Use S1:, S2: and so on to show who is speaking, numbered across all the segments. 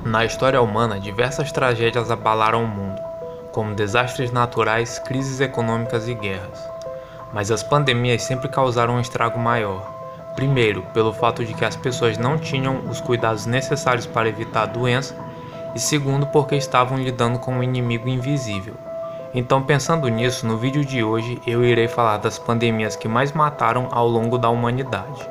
S1: Na história humana, diversas tragédias abalaram o mundo, como desastres naturais, crises econômicas e guerras. Mas as pandemias sempre causaram um estrago maior. Primeiro, pelo fato de que as pessoas não tinham os cuidados necessários para evitar a doença, e segundo, porque estavam lidando com um inimigo invisível. Então, pensando nisso, no vídeo de hoje eu irei falar das pandemias que mais mataram ao longo da humanidade.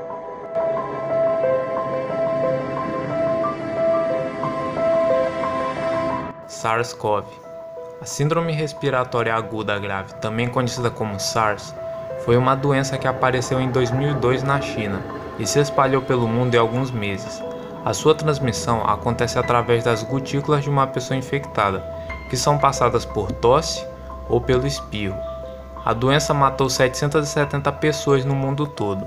S1: SARS-CoV. A Síndrome Respiratória Aguda Grave, também conhecida como SARS, foi uma doença que apareceu em 2002 na China e se espalhou pelo mundo em alguns meses. A sua transmissão acontece através das gotículas de uma pessoa infectada, que são passadas por tosse ou pelo espirro. A doença matou 770 pessoas no mundo todo.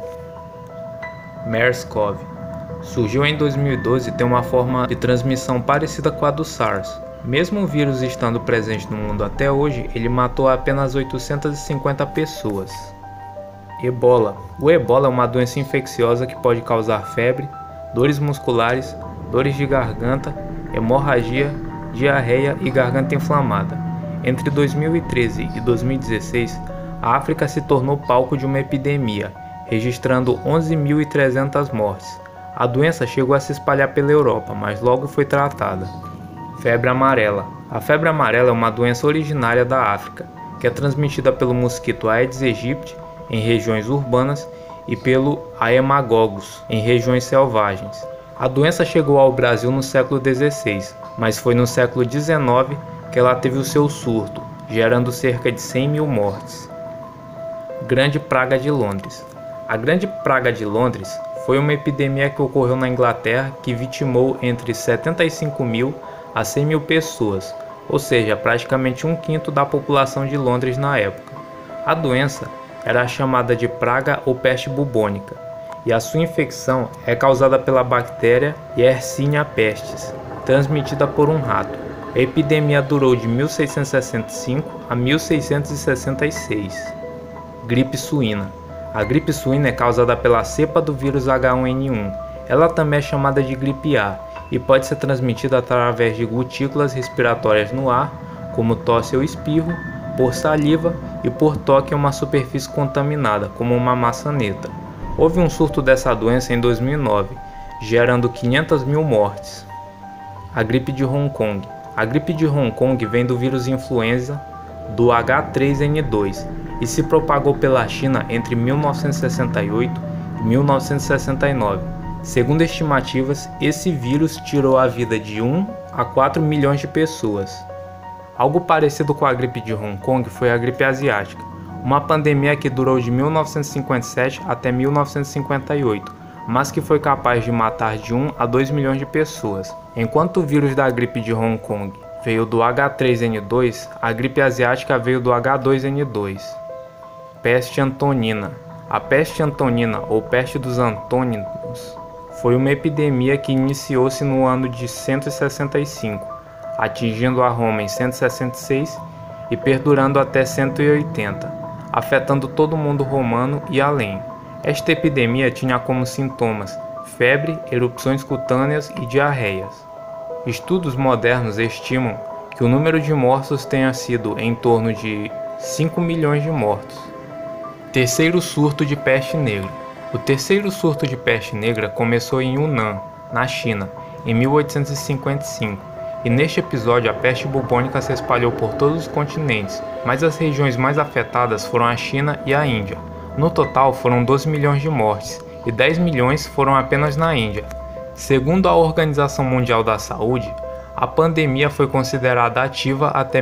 S1: MERS-CoV. Surgiu em 2012 e tem uma forma de transmissão parecida com a do SARS. Mesmo o vírus estando presente no mundo até hoje, ele matou apenas 850 pessoas. Ebola. O ebola é uma doença infecciosa que pode causar febre, dores musculares, dores de garganta, hemorragia, diarreia e garganta inflamada. Entre 2013 e 2016, a África se tornou palco de uma epidemia, registrando 11.300 mortes. A doença chegou a se espalhar pela Europa, mas logo foi tratada. Febre amarela. A febre amarela é uma doença originária da África, que é transmitida pelo mosquito Aedes aegypti em regiões urbanas e pelo Haemococcus em regiões selvagens. A doença chegou ao Brasil no século XVI, mas foi no século XIX que ela teve o seu surto, gerando cerca de 100 mil mortes. Grande Praga de Londres. A Grande Praga de Londres foi uma epidemia que ocorreu na Inglaterra que vitimou entre 75 mil a 100 mil pessoas, ou seja, praticamente um quinto da população de Londres na época. A doença era chamada de praga ou peste bubônica, e a sua infecção é causada pela bactéria Yersinia pestis, transmitida por um rato. A epidemia durou de 1665 a 1666. Gripe suína. A gripe suína é causada pela cepa do vírus H1N1. Ela também é chamada de gripe A e pode ser transmitida através de gotículas respiratórias no ar, como tosse ou espirro, por saliva e por toque em uma superfície contaminada, como uma maçaneta. Houve um surto dessa doença em 2009, gerando 500 mil mortes. A gripe de Hong Kong. A gripe de Hong Kong vem do vírus influenza do H3N2 e se propagou pela China entre 1968 e 1969. Segundo estimativas, esse vírus tirou a vida de 1 a 4 milhões de pessoas. Algo parecido com a gripe de Hong Kong foi a gripe asiática, uma pandemia que durou de 1957 até 1958, mas que foi capaz de matar de 1 a 2 milhões de pessoas. Enquanto o vírus da gripe de Hong Kong veio do H3N2, a gripe asiática veio do H2N2. Peste antonina. A peste antonina, ou peste dos antôninos, foi uma epidemia que iniciou-se no ano de 165, atingindo a Roma em 166 e perdurando até 180, afetando todo o mundo romano e além. Esta epidemia tinha como sintomas febre, erupções cutâneas e diarreias. Estudos modernos estimam que o número de mortos tenha sido em torno de 5 milhões de mortos. Terceiro surto de peste negra. O terceiro surto de peste negra começou em Yunnan, na China, em 1855, e neste episódio a peste bubônica se espalhou por todos os continentes, mas as regiões mais afetadas foram a China e a Índia. No total foram 12 milhões de mortes, e 10 milhões foram apenas na Índia. Segundo a Organização Mundial da Saúde, a pandemia foi considerada ativa até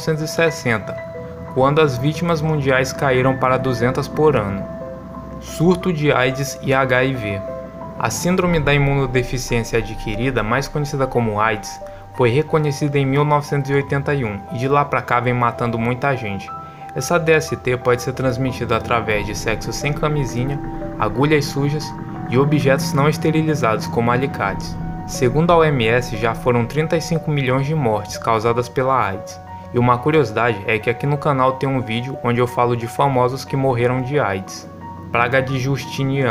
S1: 1960, quando as vítimas mundiais caíram para 200 por ano. Surto de AIDS e HIV. A síndrome da imunodeficiência adquirida, mais conhecida como AIDS, foi reconhecida em 1981 e de lá para cá vem matando muita gente. Essa DST pode ser transmitida através de sexo sem camisinha, agulhas sujas e objetos não esterilizados como alicates. Segundo a OMS, já foram 35 milhões de mortes causadas pela AIDS. E uma curiosidade é que aqui no canal tem um vídeo onde eu falo de famosos que morreram de AIDS. Praga de Justiniano.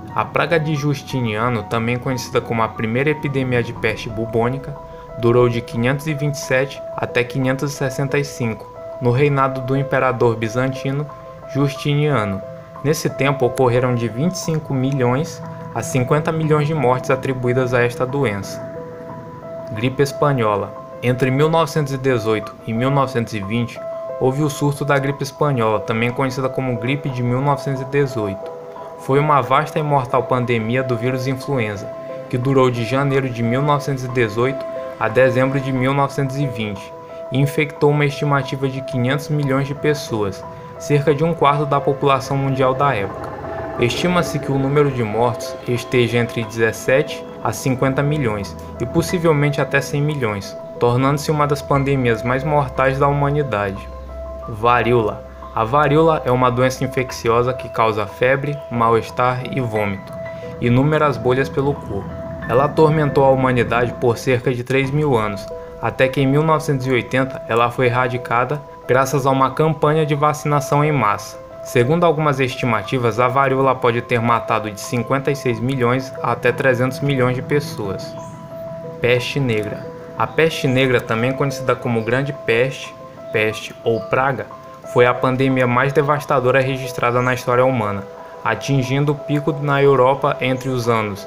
S1: A praga de Justiniano, também conhecida como a primeira epidemia de peste bubônica, durou de 527 até 565, no reinado do imperador bizantino Justiniano. Nesse tempo ocorreram de 25 milhões a 50 milhões de mortes atribuídas a esta doença. Gripe espanhola. Entre 1918 e 1920, houve o surto da gripe espanhola, também conhecida como gripe de 1918. Foi uma vasta e mortal pandemia do vírus influenza, que durou de janeiro de 1918 a dezembro de 1920 e infectou uma estimativa de 500 milhões de pessoas, cerca de um quarto da população mundial da época. Estima-se que o número de mortos esteja entre 17 a 50 milhões e possivelmente até 100 milhões, tornando-se uma das pandemias mais mortais da humanidade. Varíola. A varíola é uma doença infecciosa que causa febre, mal-estar e vômito, e inúmeras bolhas pelo corpo. Ela atormentou a humanidade por cerca de 3.000 anos, até que em 1980 ela foi erradicada graças a uma campanha de vacinação em massa. Segundo algumas estimativas, a varíola pode ter matado de 56 milhões a até 300 milhões de pessoas. Peste negra. A peste negra, também conhecida como Grande Peste, peste ou praga, foi a pandemia mais devastadora registrada na história humana, atingindo o pico na Europa entre os anos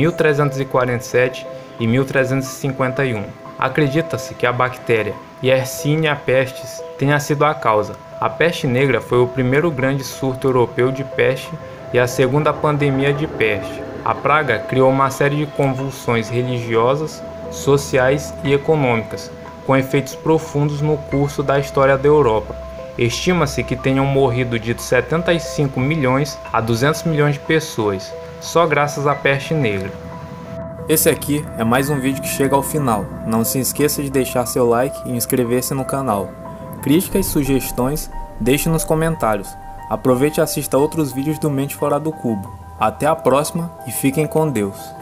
S1: 1347 e 1351. Acredita-se que a bactéria Yersinia pestis tenha sido a causa. A peste negra foi o primeiro grande surto europeu de peste e a segunda pandemia de peste. A praga criou uma série de convulsões religiosas, sociais e econômicas, com efeitos profundos no curso da história da Europa. Estima-se que tenham morrido de 75 milhões a 200 milhões de pessoas, só graças à peste negra.
S2: Esse aqui é mais um vídeo que chega ao final. Não se esqueça de deixar seu like e inscrever-se no canal. Críticas e sugestões, deixe nos comentários. Aproveite e assista outros vídeos do Mente Fora do Cubo. Até a próxima e fiquem com Deus.